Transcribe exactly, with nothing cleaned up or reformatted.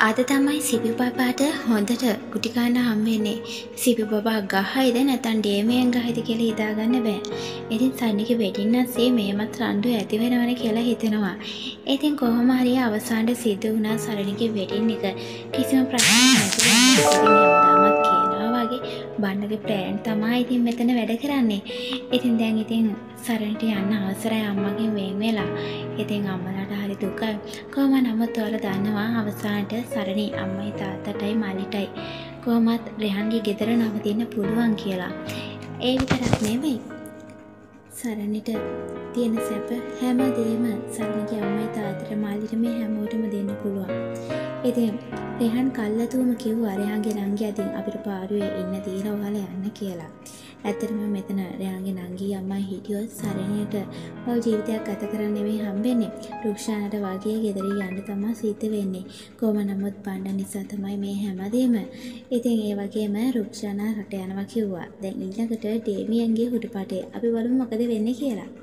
අද තමයි සිපි බබාට හොඳට ගුටි කන්න හම් වෙන්නේ. සිපි බබා ගහයිද නැත්නම් ඩේමියන් ගහයිද කියලා හිතාගන්න බෑ. ඉතින් සන්නිගේ වෙඩින් නැස්සේ මේමත් රණ්ඩු ඇති වෙනවනේ කියලා හිතෙනවා. ඉතින් කොහොම හරි අවසානයේ සිද්ධ වුණා සරණිගේ වෙඩින් එක කිසිම ප්‍රශ්නයක් නැතුව හැමදාමත් කියනවා වගේ බණ්ඩගේ ප්ලෑන් තමයි ඉතින් මෙතන වැඩ කරන්නේ. ඉතින් දැන් ඉතින් සරණට යන්න අවසරයි අම්මගෙන් වෙන් වෙලා. ඉතින් අම්මලාට හරි දුකයි. කොහොම නමුත් ඔයාලා දන්නවා අවසානට සරණි අම්මයි තාත්තටයි මල්ලිටයි කොහොමත් රෙහන්ගේ ගෙදර නවතින්න පුළුවන් කියලා. ඒ විතරක් නෙවෙයි. සරණිට තියෙන සැප හැමදේම සරණිගේ අම්මයි තාත්තට මල්ලිට මේ හැමෝටම දෙන්න පුළුවන්. ඉතින් රෙහන් කල්ලාතුම කිව්වා රෙහන්ගේ නංගි අදින් අපිට පාරුවේ ඉන්න දීලා ඔයාලා යන්න කියලා. ඇත්තටම මෙතන රෙහන්ගේ නංගි අම්මා හිටියොත් සරණියට ඔය ජීවිතයක් ගත කරන්න නෙමෙයි හම්බෙන්නේ. රුක්ෂානට වගේ ගෙදර යන්න තමයි සිද්ධ වෙන්නේ. කොහොම නමුත් බණ්ඩ නිසා තමයි මේ හැමදේම. ඉතින් ඒ වගේම රුක්ෂානා රට යනවා කිව්වා. දැන් ඊළඟට ඩේමියන්ගේ හුටුපටේ අපි බලමු මොකද වෙන්නේ කියලා.